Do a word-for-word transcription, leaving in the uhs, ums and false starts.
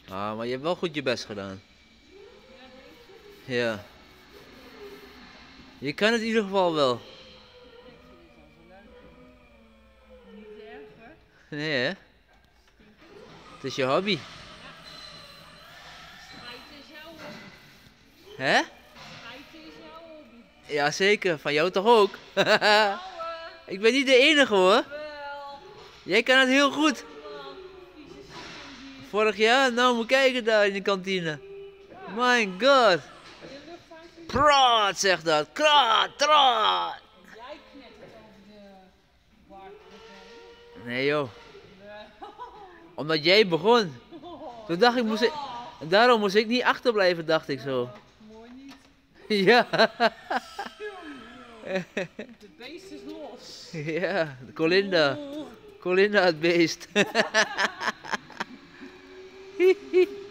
Ah, maar je hebt wel goed je best gedaan. Ja. Je kan het in ieder geval wel. Niet erg hoor. Nee hè? Het is je hobby. Schijten is jouw hobby. Hè? Schijten is jouw hobby. Jazeker, van jou toch ook? Nou, Ik ben niet de enige hoor. wel. Jij kan het heel goed. Man, vieze stinky. Vorig jaar, nou moet kijken daar in de kantine. My god. Je luchtvaart. Kraat zegt dat. Kraat, kraat. Jij knettert over de bar. Nee joh. Omdat jij begon. Toen dacht ik, moest ik... Daarom moest ik niet achterblijven, dacht ik zo. Mooi niet. Ja. De beest is los. Ja, Colinda. Colinda het beest.